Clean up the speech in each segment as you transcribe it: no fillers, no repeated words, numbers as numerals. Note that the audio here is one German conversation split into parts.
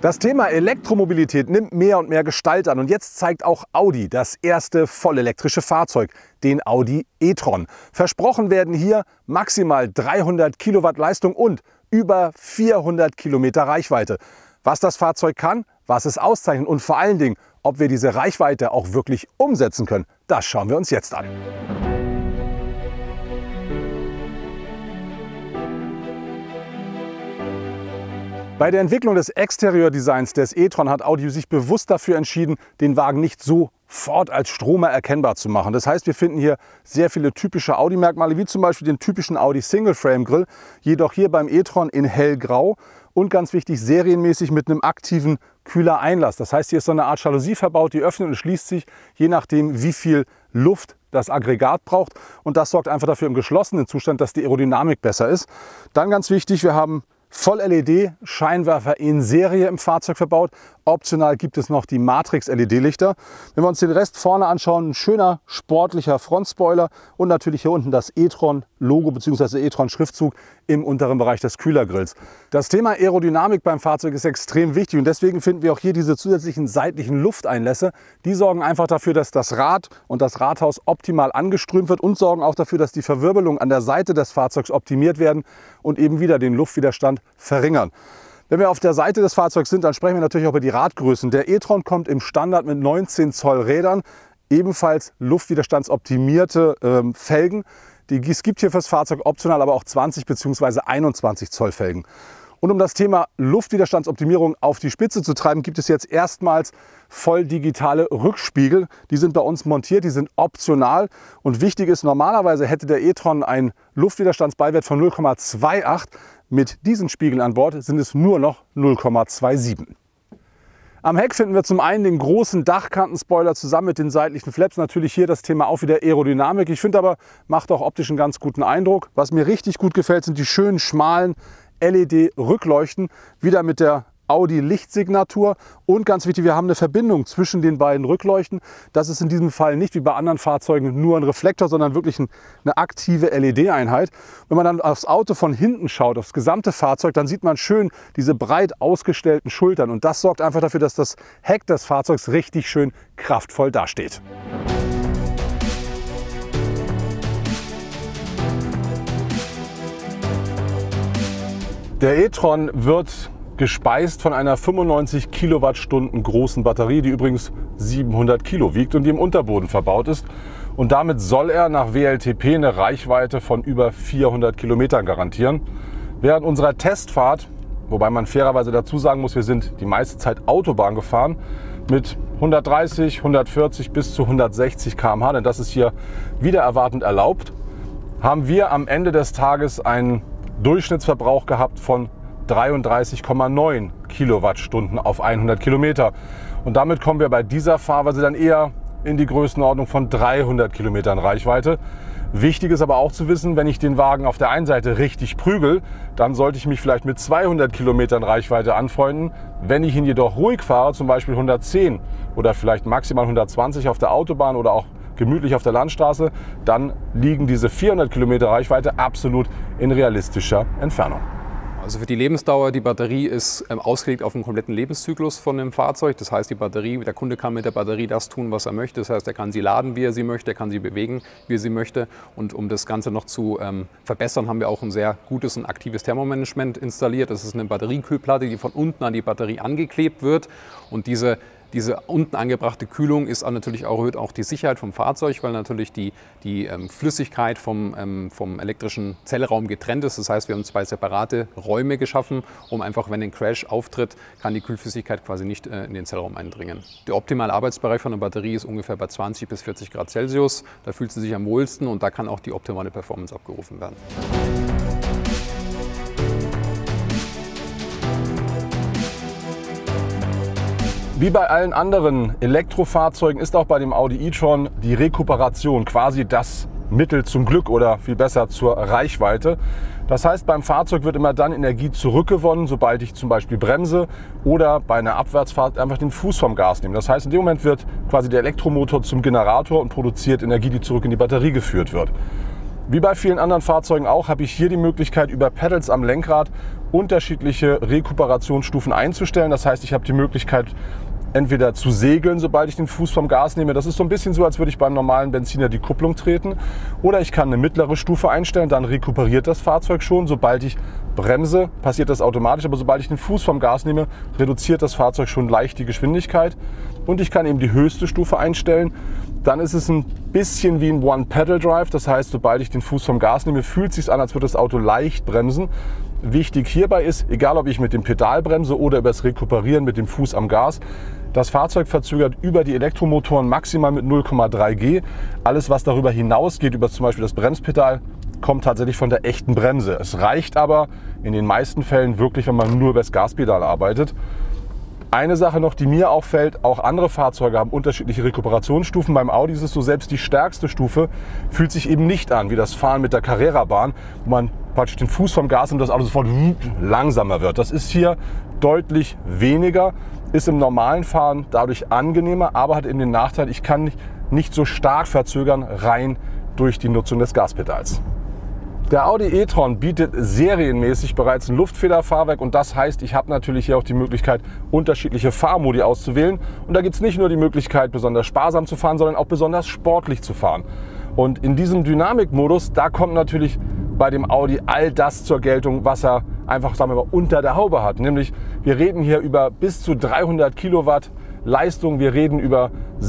Das Thema Elektromobilität nimmt mehr und mehr Gestalt an und jetzt zeigt auch Audi das erste vollelektrische Fahrzeug, den Audi e-tron. Versprochen werden hier maximal 300 Kilowatt Leistung und über 400 Kilometer Reichweite. Was das Fahrzeug kann, was es auszeichnet und vor allen Dingen, ob wir diese Reichweite auch wirklich umsetzen können, das schauen wir uns jetzt an. Bei der Entwicklung des Exteriordesigns des e-tron hat Audi sich bewusst dafür entschieden, den Wagen nicht sofort als Stromer erkennbar zu machen. Das heißt, wir finden hier sehr viele typische Audi-Merkmale, wie zum Beispiel den typischen Audi Single-Frame-Grill, jedoch hier beim e-tron in hellgrau und ganz wichtig, serienmäßig mit einem aktiven Kühlereinlass. Das heißt, hier ist so eine Art Jalousie verbaut, die öffnet und schließt sich, je nachdem, wie viel Luft das Aggregat braucht. Und das sorgt einfach dafür im geschlossenen Zustand, dass die Aerodynamik besser ist. Dann ganz wichtig, wir haben Voll-LED-Scheinwerfer in Serie im Fahrzeug verbaut. Optional gibt es noch die Matrix-LED-Lichter. Wenn wir uns den Rest vorne anschauen, ein schöner sportlicher Frontspoiler und natürlich hier unten das e-tron-Logo bzw. e-tron-Schriftzug im unteren Bereich des Kühlergrills. Das Thema Aerodynamik beim Fahrzeug ist extrem wichtig und deswegen finden wir auch hier diese zusätzlichen seitlichen Lufteinlässe. Die sorgen einfach dafür, dass das Rad und das Rathaus optimal angeströmt wird und sorgen auch dafür, dass die Verwirbelungen an der Seite des Fahrzeugs optimiert werden und eben wieder den Luftwiderstand verringern. Wenn wir auf der Seite des Fahrzeugs sind, dann sprechen wir natürlich auch über die Radgrößen. Der e-tron kommt im Standard mit 19 Zoll Rädern, ebenfalls luftwiderstandsoptimierte Felgen. Es gibt hier fürs Fahrzeug optional aber auch 20 bzw. 21 Zoll Felgen. Und um das Thema Luftwiderstandsoptimierung auf die Spitze zu treiben, gibt es jetzt erstmals voll digitale Rückspiegel. Die sind bei uns montiert, die sind optional. Und wichtig ist, normalerweise hätte der e-tron einen Luftwiderstandsbeiwert von 0,28. Mit diesen Spiegeln an Bord sind es nur noch 0,27. Am Heck finden wir zum einen den großen Dachkantenspoiler zusammen mit den seitlichen Flaps. Natürlich hier das Thema auch wieder Aerodynamik. Ich finde aber, macht auch optisch einen ganz guten Eindruck. Was mir richtig gut gefällt, sind die schönen schmalen LED-Rückleuchten. Wieder mit der Audi Lichtsignatur und ganz wichtig, wir haben eine Verbindung zwischen den beiden Rückleuchten. Das ist in diesem Fall nicht wie bei anderen Fahrzeugen nur ein Reflektor, sondern wirklich eine aktive LED-Einheit. Wenn man dann aufs Auto von hinten schaut, aufs gesamte Fahrzeug, dann sieht man schön diese breit ausgestellten Schultern und das sorgt einfach dafür, dass das Heck des Fahrzeugs richtig schön kraftvoll dasteht. Der e-tron wird gespeist von einer 95 Kilowattstunden großen Batterie, die übrigens 700 Kilo wiegt und die im Unterboden verbaut ist. Und damit soll er nach WLTP eine Reichweite von über 400 Kilometern garantieren. Während unserer Testfahrt, wobei man fairerweise dazu sagen muss, wir sind die meiste Zeit Autobahn gefahren, mit 130, 140 bis zu 160 km/h, denn das ist hier wieder erwartend erlaubt, haben wir am Ende des Tages einen Durchschnittsverbrauch gehabt von 33,9 Kilowattstunden auf 100 Kilometer. Und damit kommen wir bei dieser Fahrweise dann eher in die Größenordnung von 300 Kilometern Reichweite. Wichtig ist aber auch zu wissen, wenn ich den Wagen auf der einen Seite richtig prügel, dann sollte ich mich vielleicht mit 200 Kilometern Reichweite anfreunden. Wenn ich ihn jedoch ruhig fahre, zum Beispiel 110 oder vielleicht maximal 120 auf der Autobahn oder auch gemütlich auf der Landstraße, dann liegen diese 400 Kilometer Reichweite absolut in realistischer Entfernung. Also für die Lebensdauer, die Batterie ist ausgelegt auf den kompletten Lebenszyklus von dem Fahrzeug. Das heißt, der Kunde kann mit der Batterie das tun, was er möchte. Das heißt, er kann sie laden, wie er sie möchte, er kann sie bewegen, wie er sie möchte. Und um das Ganze noch zu verbessern, haben wir auch ein sehr gutes und aktives Thermomanagement installiert. Das ist eine Batteriekühlplatte, die von unten an die Batterie angeklebt wird. Und diese unten angebrachte Kühlung ist natürlich auch, erhöht auch die Sicherheit vom Fahrzeug, weil natürlich die Flüssigkeit vom elektrischen Zellraum getrennt ist. Das heißt, wir haben zwei separate Räume geschaffen, um einfach, wenn ein Crash auftritt, kann die Kühlflüssigkeit quasi nicht in den Zellraum eindringen. Der optimale Arbeitsbereich von der Batterie ist ungefähr bei 20 bis 40 Grad Celsius. Da fühlt sie sich am wohlsten und da kann auch die optimale Performance abgerufen werden. Wie bei allen anderen Elektrofahrzeugen ist auch bei dem Audi e-tron die Rekuperation quasi das Mittel zum Glück oder viel besser zur Reichweite. Das heißt, beim Fahrzeug wird immer dann Energie zurückgewonnen, sobald ich zum Beispiel bremse oder bei einer Abwärtsfahrt einfach den Fuß vom Gas nehme. Das heißt, in dem Moment wird quasi der Elektromotor zum Generator und produziert Energie, die zurück in die Batterie geführt wird. Wie bei vielen anderen Fahrzeugen auch, habe ich hier die Möglichkeit, über Pedals am Lenkrad unterschiedliche Rekuperationsstufen einzustellen. Das heißt, ich habe die Möglichkeit, entweder zu segeln, sobald ich den Fuß vom Gas nehme. Das ist so ein bisschen so, als würde ich beim normalen Benziner die Kupplung treten. Oder ich kann eine mittlere Stufe einstellen, dann rekuperiert das Fahrzeug schon. Sobald ich bremse, passiert das automatisch. Aber sobald ich den Fuß vom Gas nehme, reduziert das Fahrzeug schon leicht die Geschwindigkeit. Und ich kann eben die höchste Stufe einstellen. Dann ist es ein bisschen wie ein One-Pedal-Drive. Das heißt, sobald ich den Fuß vom Gas nehme, fühlt es sich an, als würde das Auto leicht bremsen. Wichtig hierbei ist, egal ob ich mit dem Pedal bremse oder über das Rekuperieren mit dem Fuß am Gas, das Fahrzeug verzögert über die Elektromotoren maximal mit 0,3 G. Alles, was darüber hinausgeht, über zum Beispiel das Bremspedal, kommt tatsächlich von der echten Bremse. Es reicht aber in den meisten Fällen wirklich, wenn man nur über das Gaspedal arbeitet. Eine Sache noch, die mir auffällt, auch andere Fahrzeuge haben unterschiedliche Rekuperationsstufen. Beim Audi ist es so, selbst die stärkste Stufe fühlt sich eben nicht an wie das Fahren mit der Carrera-Bahn, wo man praktisch den Fuß vom Gas und das Auto sofort langsamer wird. Das ist hier deutlich weniger, ist im normalen Fahren dadurch angenehmer, aber hat eben den Nachteil, ich kann nicht so stark verzögern, rein durch die Nutzung des Gaspedals. Der Audi e-tron bietet serienmäßig bereits ein Luftfederfahrwerk und das heißt, ich habe natürlich hier auch die Möglichkeit, unterschiedliche Fahrmodi auszuwählen. Und da gibt es nicht nur die Möglichkeit, besonders sparsam zu fahren, sondern auch besonders sportlich zu fahren. Und in diesem Dynamikmodus, da kommt natürlich bei dem Audi all das zur Geltung, was er einfach, sagen wir mal, unter der Haube hat. Nämlich, wir reden hier über bis zu 300 Kilowatt Leistung, wir reden über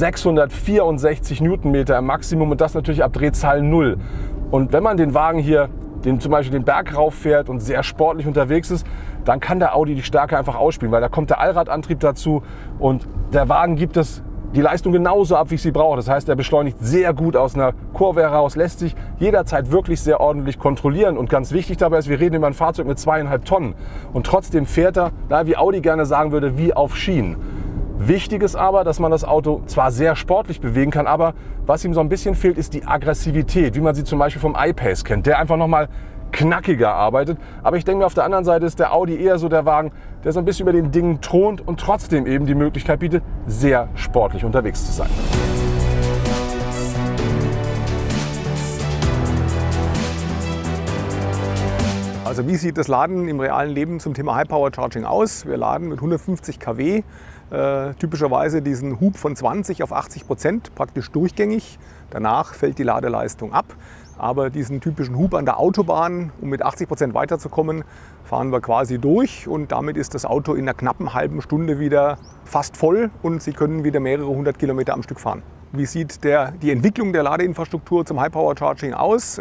664 Newtonmeter im Maximum und das natürlich ab Drehzahl 0. Und wenn man den Wagen hier, zum Beispiel den Berg rauf fährt und sehr sportlich unterwegs ist, dann kann der Audi die Stärke einfach ausspielen, weil da kommt der Allradantrieb dazu und der Wagen gibt es die Leistung genauso ab, wie ich sie brauche. Das heißt, er beschleunigt sehr gut aus einer Kurve heraus, lässt sich jederzeit wirklich sehr ordentlich kontrollieren. Und ganz wichtig dabei ist, wir reden über ein Fahrzeug mit 2,5 Tonnen und trotzdem fährt er, wie Audi gerne sagen würde, wie auf Schienen. Wichtig ist aber, dass man das Auto zwar sehr sportlich bewegen kann, aber was ihm so ein bisschen fehlt, ist die Aggressivität, wie man sie zum Beispiel vom I-Pace kennt, der einfach nochmal knackiger arbeitet. Aber ich denke mir, auf der anderen Seite ist der Audi eher so der Wagen, der so ein bisschen über den Dingen thront und trotzdem eben die Möglichkeit bietet, sehr sportlich unterwegs zu sein. Also wie sieht das Laden im realen Leben zum Thema High Power Charging aus? Wir laden mit 150 kW, typischerweise diesen Hub von 20 auf 80%, praktisch durchgängig. Danach fällt die Ladeleistung ab. Aber diesen typischen Hub an der Autobahn, um mit 80% weiterzukommen, fahren wir quasi durch und damit ist das Auto in einer knappen halben Stunde wieder fast voll und Sie können wieder mehrere 100 Kilometer am Stück fahren. Wie sieht die Entwicklung der Ladeinfrastruktur zum High Power Charging aus?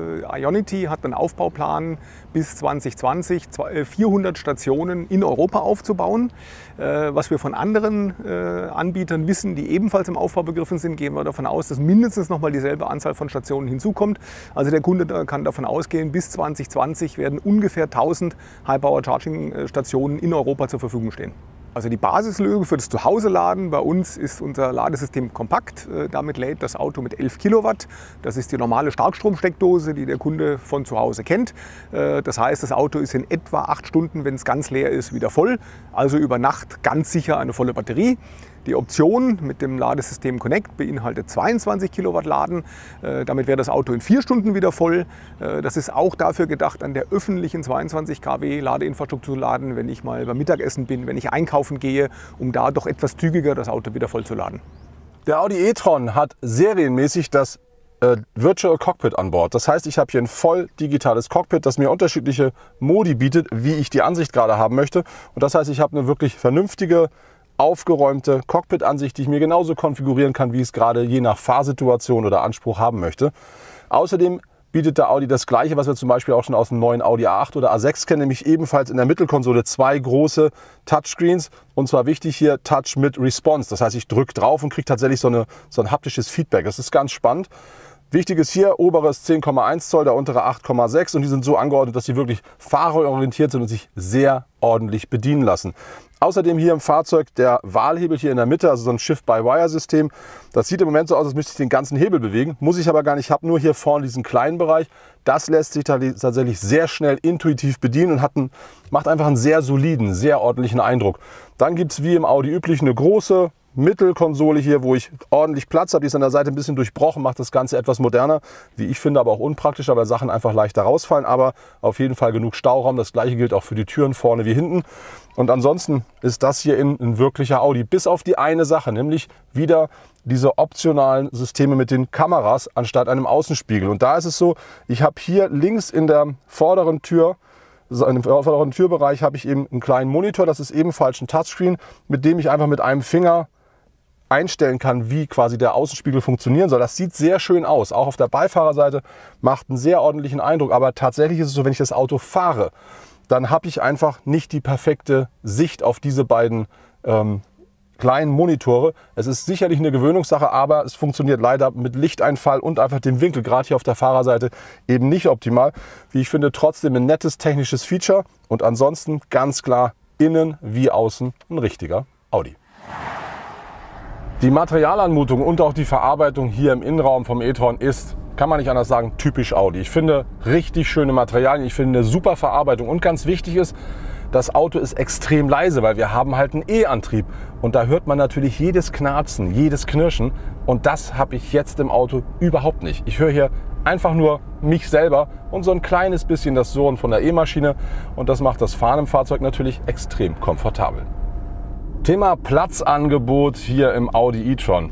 Ionity hat einen Aufbauplan bis 2020 400 Stationen in Europa aufzubauen. Was wir von anderen Anbietern wissen, die ebenfalls im Aufbau begriffen sind, gehen wir davon aus, dass mindestens noch mal dieselbe Anzahl von Stationen hinzukommt. Also der Kunde kann davon ausgehen, bis 2020 werden ungefähr 1000 High Power Charging Stationen in Europa zur Verfügung stehen. Also die Basislösung für das Zuhause-Laden bei uns ist unser Ladesystem Kompakt. Damit lädt das Auto mit 11 Kilowatt. Das ist die normale Starkstromsteckdose, die der Kunde von zu Hause kennt. Das heißt, das Auto ist in etwa 8 Stunden, wenn es ganz leer ist, wieder voll. Also über Nacht ganz sicher eine volle Batterie. Die Option mit dem Ladesystem Connect beinhaltet 22 Kilowatt Laden. Damit wäre das Auto in 4 Stunden wieder voll. Das ist auch dafür gedacht, an der öffentlichen 22 kW Ladeinfrastruktur zu laden, wenn ich mal beim Mittagessen bin, wenn ich einkaufen gehe, um da doch etwas zügiger das Auto wieder voll zu laden. Der Audi e-tron hat serienmäßig das Virtual Cockpit an Bord. Das heißt, ich habe hier ein voll digitales Cockpit, das mir unterschiedliche Modi bietet, wie ich die Ansicht gerade haben möchte. Und das heißt, ich habe eine wirklich vernünftige, aufgeräumte Cockpit-Ansicht, die ich mir genauso konfigurieren kann, wie ich es gerade je nach Fahrsituation oder Anspruch haben möchte. Außerdem bietet der Audi das Gleiche, was wir zum Beispiel auch schon aus dem neuen Audi A8 oder A6 kennen, nämlich ebenfalls in der Mittelkonsole 2 große Touchscreens. Und zwar wichtig hier Touch mit Response. Das heißt, ich drücke drauf und kriege tatsächlich so ein haptisches Feedback. Das ist ganz spannend. Wichtig ist hier, oberes 10,1 Zoll, der untere 8,6 und die sind so angeordnet, dass sie wirklich fahrerorientiert sind und sich sehr ordentlich bedienen lassen. Außerdem hier im Fahrzeug der Wahlhebel hier in der Mitte, also so ein Shift-by-Wire-System. Das sieht im Moment so aus, als müsste ich den ganzen Hebel bewegen. Muss ich aber gar nicht. Ich habe nur hier vorne diesen kleinen Bereich. Das lässt sich tatsächlich sehr schnell intuitiv bedienen und macht einfach einen sehr soliden, sehr ordentlichen Eindruck. Dann gibt es wie im Audi üblich eine große Mittelkonsole hier, wo ich ordentlich Platz habe. Die ist an der Seite ein bisschen durchbrochen, macht das Ganze etwas moderner, wie ich finde, aber auch unpraktischer, weil Sachen einfach leichter rausfallen. Aber auf jeden Fall genug Stauraum. Das gleiche gilt auch für die Türen vorne wie hinten. Und ansonsten ist das hier ein wirklicher Audi. Bis auf die eine Sache, nämlich wieder diese optionalen Systeme mit den Kameras anstatt einem Außenspiegel. Und da ist es so, ich habe hier links in der vorderen Tür, im vorderen Türbereich habe ich eben einen kleinen Monitor. Das ist ebenfalls ein Touchscreen, mit dem ich einfach mit einem Finger einstellen kann, wie quasi der Außenspiegel funktionieren soll. Das sieht sehr schön aus. Auch auf der Beifahrerseite macht einen sehr ordentlichen Eindruck. Aber tatsächlich ist es so, wenn ich das Auto fahre, dann habe ich einfach nicht die perfekte Sicht auf diese beiden kleinen Monitore. Es ist sicherlich eine Gewöhnungssache, aber es funktioniert leider mit Lichteinfall und einfach dem Winkel, gerade hier auf der Fahrerseite, eben nicht optimal. Wie ich finde, trotzdem ein nettes technisches Feature und ansonsten ganz klar innen wie außen ein richtiger Audi. Die Materialanmutung und auch die Verarbeitung hier im Innenraum vom e-tron ist, kann man nicht anders sagen, typisch Audi. Ich finde richtig schöne Materialien, ich finde eine super Verarbeitung und ganz wichtig ist, das Auto ist extrem leise, weil wir haben halt einen E-Antrieb und da hört man natürlich jedes Knarzen, jedes Knirschen und das habe ich jetzt im Auto überhaupt nicht. Ich höre hier einfach nur mich selber und so ein kleines bisschen das Surren von der E-Maschine und das macht das Fahren im Fahrzeug natürlich extrem komfortabel. Thema Platzangebot hier im Audi e-tron.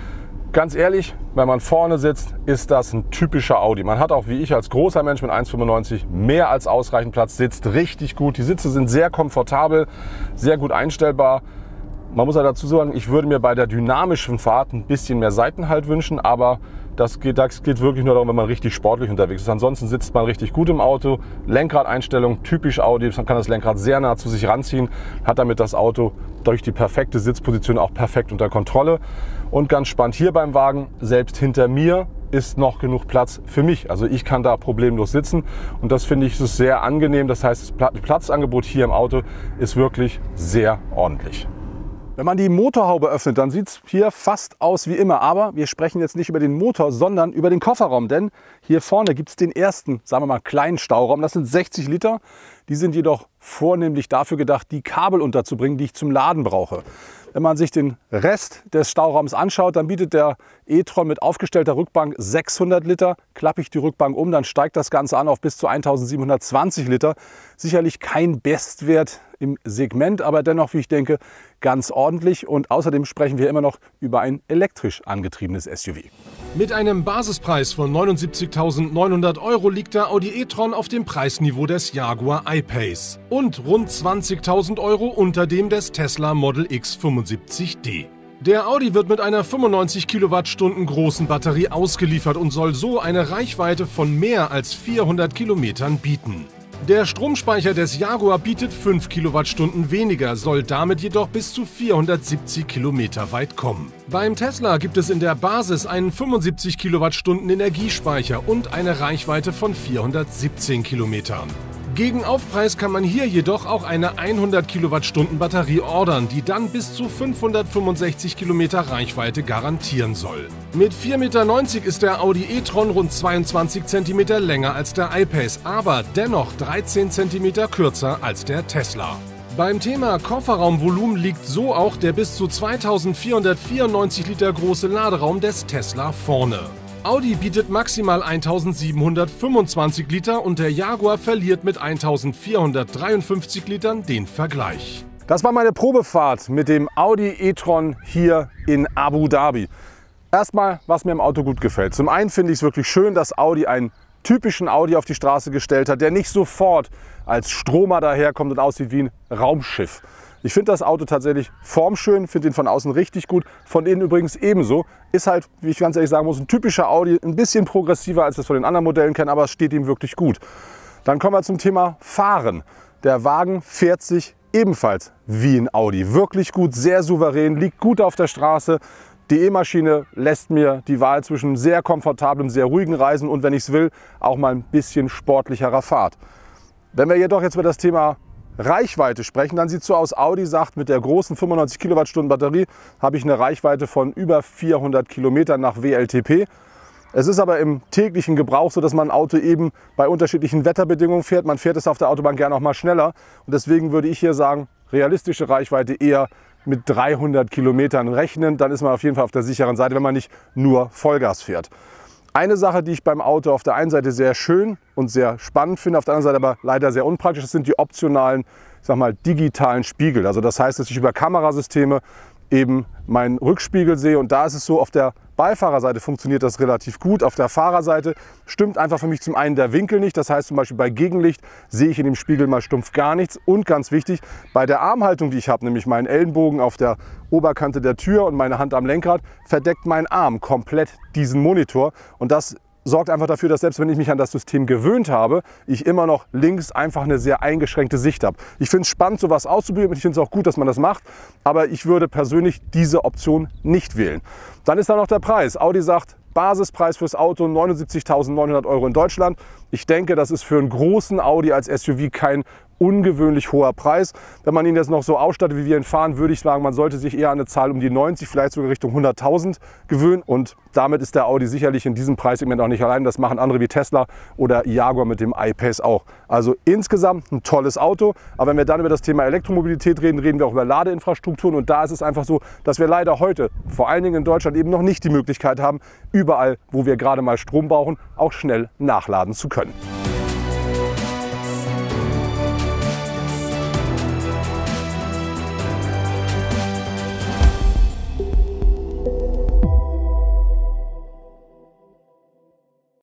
Ganz ehrlich, wenn man vorne sitzt, ist das ein typischer Audi. Man hat auch wie ich als großer Mensch mit 1,95 mehr als ausreichend Platz, sitzt richtig gut. Die Sitze sind sehr komfortabel, sehr gut einstellbar. Man muss ja dazu sagen, ich würde mir bei der dynamischen Fahrt ein bisschen mehr Seitenhalt wünschen, aber das geht wirklich nur darum, wenn man richtig sportlich unterwegs ist. Ansonsten sitzt man richtig gut im Auto. Lenkradeinstellung, typisch Audi. Man kann das Lenkrad sehr nah zu sich ranziehen, hat damit das Auto durch die perfekte Sitzposition auch perfekt unter Kontrolle. Und ganz spannend hier beim Wagen, selbst hinter mir ist noch genug Platz für mich. Also ich kann da problemlos sitzen und das finde ich ist sehr angenehm. Das heißt, das Platzangebot hier im Auto ist wirklich sehr ordentlich. Wenn man die Motorhaube öffnet, dann sieht es hier fast aus wie immer. Aber wir sprechen jetzt nicht über den Motor, sondern über den Kofferraum. Denn hier vorne gibt es den ersten, sagen wir mal, kleinen Stauraum. Das sind 60 Liter. Die sind jedoch vornehmlich dafür gedacht, die Kabel unterzubringen, die ich zum Laden brauche. Wenn man sich den Rest des Stauraums anschaut, dann bietet der e-tron mit aufgestellter Rückbank 600 Liter. Klappe ich die Rückbank um, dann steigt das Ganze an auf bis zu 1720 Liter. Sicherlich kein Bestwert im Segment, aber dennoch, wie ich denke, ganz ordentlich. Und außerdem sprechen wir immer noch über ein elektrisch angetriebenes SUV. Mit einem Basispreis von 79.900 € liegt der Audi e-tron auf dem Preisniveau des Jaguar I-Pace und rund 20.000 € unter dem des Tesla Model X 75D. Der Audi wird mit einer 95 Kilowattstunden großen Batterie ausgeliefert und soll so eine Reichweite von mehr als 400 Kilometern bieten. Der Stromspeicher des Jaguar bietet 5 Kilowattstunden weniger, soll damit jedoch bis zu 470 Kilometer weit kommen. Beim Tesla gibt es in der Basis einen 75 Kilowattstunden Energiespeicher und eine Reichweite von 417 Kilometern. Gegen Aufpreis kann man hier jedoch auch eine 100 Kilowattstunden Batterie ordern, die dann bis zu 565 Kilometer Reichweite garantieren soll. Mit 4,90 Meter ist der Audi e-tron rund 22 cm länger als der I-Pace, aber dennoch 13 cm kürzer als der Tesla. Beim Thema Kofferraumvolumen liegt so auch der bis zu 2494 Liter große Laderaum des Tesla vorne. Audi bietet maximal 1725 Liter und der Jaguar verliert mit 1453 Litern den Vergleich. Das war meine Probefahrt mit dem Audi e-tron hier in Abu Dhabi. Erstmal, was mir im Auto gut gefällt. Zum einen finde ich es wirklich schön, dass Audi einen typischen Audi auf die Straße gestellt hat, der nicht sofort als Stromer daherkommt und aussieht wie ein Raumschiff. Ich finde das Auto tatsächlich formschön, finde ihn von außen richtig gut, von innen übrigens ebenso. Ist halt, wie ich ganz ehrlich sagen muss, ein typischer Audi, ein bisschen progressiver als wir es von den anderen Modellen kennen, aber es steht ihm wirklich gut. Dann kommen wir zum Thema Fahren. Der Wagen fährt sich ebenfalls wie ein Audi. Wirklich gut, sehr souverän, liegt gut auf der Straße. Die E-Maschine lässt mir die Wahl zwischen sehr komfortablem, sehr ruhigen Reisen und, wenn ich es will, auch mal ein bisschen sportlicherer Fahrt. Wenn wir jedoch jetzt über das Thema Reichweite sprechen, dann sieht es so aus, Audi sagt, mit der großen 95 Kilowattstunden Batterie habe ich eine Reichweite von über 400 Kilometern nach WLTP. Es ist aber im täglichen Gebrauch so, dass man ein Auto eben bei unterschiedlichen Wetterbedingungen fährt. Man fährt es auf der Autobahn gerne auch mal schneller und deswegen würde ich hier sagen, realistische Reichweite eher mit 300 Kilometern rechnen. Dann ist man auf jeden Fall auf der sicheren Seite, wenn man nicht nur Vollgas fährt. Eine Sache, die ich beim Auto auf der einen Seite sehr schön und sehr spannend finde, auf der anderen Seite aber leider sehr unpraktisch, das sind die optionalen, ich sag mal, digitalen Spiegel. Also das heißt, dass ich über Kamerasysteme eben meinen Rückspiegel sehe, und da ist es so, auf der Beifahrerseite funktioniert das relativ gut. Auf der Fahrerseite stimmt einfach für mich zum einen der Winkel nicht. Das heißt zum Beispiel bei Gegenlicht sehe ich in dem Spiegel mal stumpf gar nichts. Und ganz wichtig, bei der Armhaltung, die ich habe, nämlich meinen Ellenbogen auf der Oberkante der Tür und meine Hand am Lenkrad, verdeckt mein Arm komplett diesen Monitor. Und das sorgt einfach dafür, dass selbst wenn ich mich an das System gewöhnt habe, ich immer noch links einfach eine sehr eingeschränkte Sicht habe. Ich finde es spannend, sowas auszuprobieren, und ich finde es auch gut, dass man das macht, aber ich würde persönlich diese Option nicht wählen. Dann ist da noch der Preis. Audi sagt, Basispreis fürs Auto 79.900 € in Deutschland. Ich denke, das ist für einen großen Audi als SUV kein ungewöhnlich hoher Preis. Wenn man ihn jetzt noch so ausstattet, wie wir ihn fahren, würde ich sagen, man sollte sich eher an eine Zahl um die 90, vielleicht sogar Richtung 100.000 gewöhnen. Und damit ist der Audi sicherlich in diesem Preissegment auch nicht allein. Das machen andere wie Tesla oder Jaguar mit dem I-Pace auch. Also insgesamt ein tolles Auto. Aber wenn wir dann über das Thema Elektromobilität reden, reden wir auch über Ladeinfrastrukturen. Und da ist es einfach so, dass wir leider heute, vor allen Dingen in Deutschland, eben noch nicht die Möglichkeit haben, überall, wo wir gerade mal Strom brauchen, auch schnell nachladen zu können.